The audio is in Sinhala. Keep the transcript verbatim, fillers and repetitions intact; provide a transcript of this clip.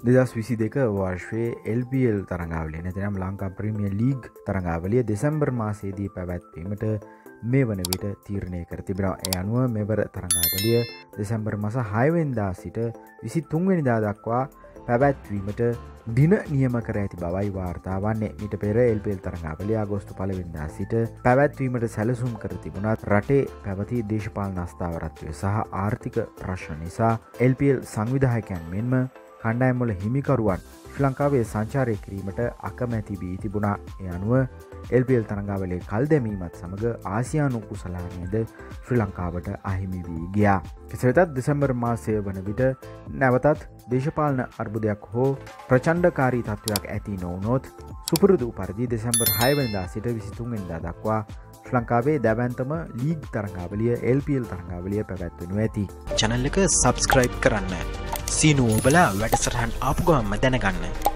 දෙදස් විසි දෙක වර්ෂයේ එල් පී එල් තරඟාවලිය නැතිනම් ලංකා ප්‍රීමියර් ලීග් තරඟාවලිය දෙසැම්බර් මාසයේදී පැවැත්වීමට මේ වන විට තීරණය කර තිබෙනවා. ඒ අනුව මෙවර තරඟාවලිය දෙසැම්බර් මාස හය වෙනිදා සිට විසිතුන් වෙනිදා දක්වා පැවැත්වීමට දින නියම කර ඇති බවයි වාර්තා වන්නේ. ඊට පෙර එල් පී එල් තරඟාවලිය අගෝස්තු පළවෙනිදා සිට පැවැත්වීමට සැලසුම් කර තිබුණත් රටේ පැවති දේශපාලන අස්ථාවරත්වය සහ ආර්ථික ප්‍රශ්න නිසා එල් පී එල් සංවිධායකයන් මෙන්ම කණ්ඩායම්වල හිමිකරුවන් ශ්‍රී ලංකාවේ සංචාරය කිරීමට අකමැති වී තිබුණා. ඒ අනුව එල් පී එල් තරඟාවලියේ කල් දැමීමත් සමග ආසියානු කුසලානයද ශ්‍රී ලංකාවට අහිමි වී ගියා. කෙසේ වෙතත් දෙසැම්බර් මාසය වන විට නැවතත් දේශපාලන අර්බුදයක් හෝ ප්‍රචණ්ඩකාරී තත්ත්වයක් ඇති නොවුනොත් සුපුරුදු පරිදි දෙසැම්බර් හය වෙනිදා සිට විසිතුන් වෙනිදා දක්වා ශ්‍රී ලංකාවේ දැවැන්තම ලීග් තරඟාවලිය එල් පී එල් තරඟාවලිය පැවැත්වෙනු ඇති. channel එක subscribe කරන්න. සීනුව ඔබලා වැඩසටහන් ආපු ගමන්ම දැනගන්න.